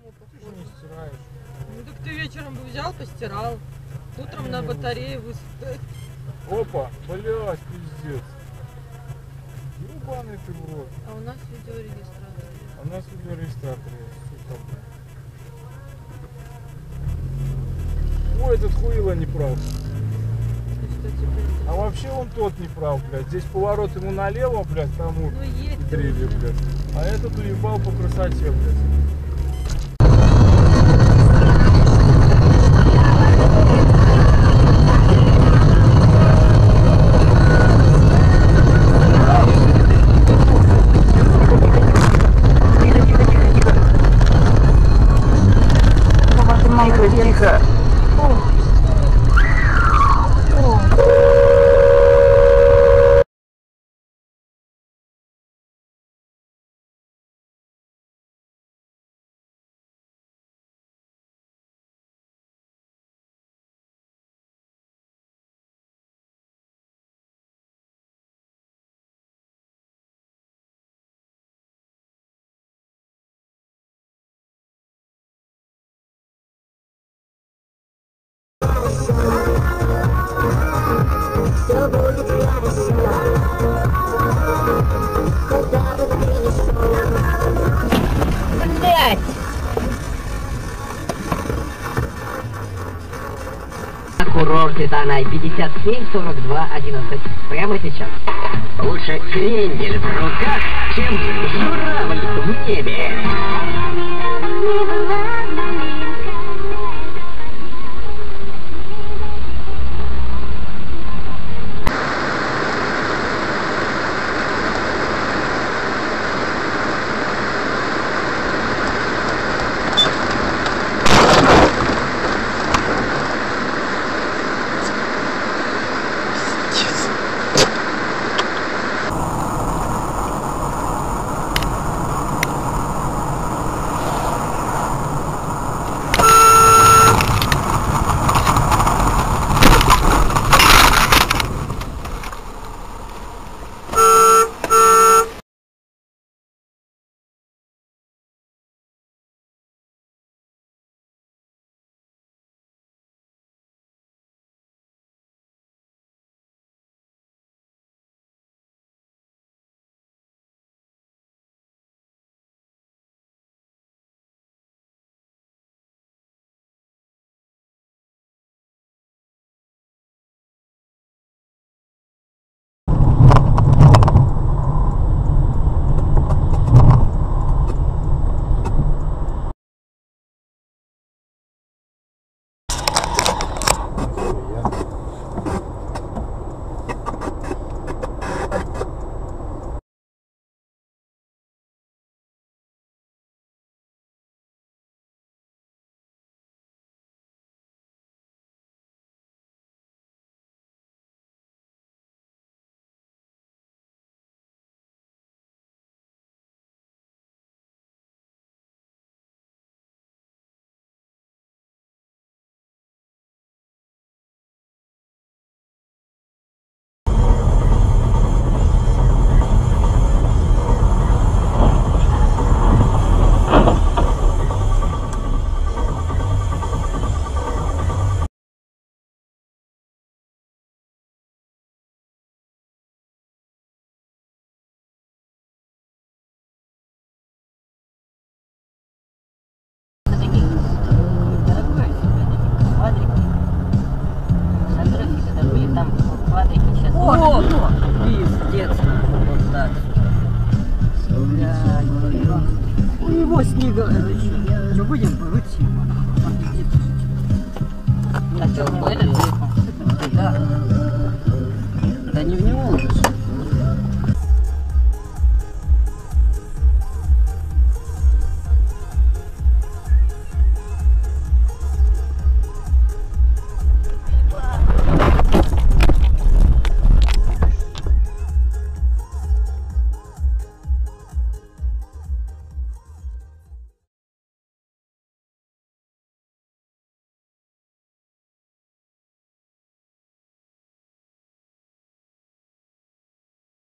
него Ты же похоже. не стираешь. Ну так ты вечером бы взял, постирал. Утром на батарее выставил. Опа, блядь, пиздец. Ебаный ты в рот. А у нас видеорегистратор. А у нас видеорегистратор есть, сука, блядь. Ой, этот хуйло не прав. Что теперь? А вообще он тот не прав, блядь. Здесь поворот ему налево, блядь, тому Ну едь ты дрели, уже. блядь. А этот уебал по красоте, блядь. Тихо. Блять! Курорт Итанай 57-42-11. Прямо сейчас. Лучше крендель в руках, чем журавль в небе.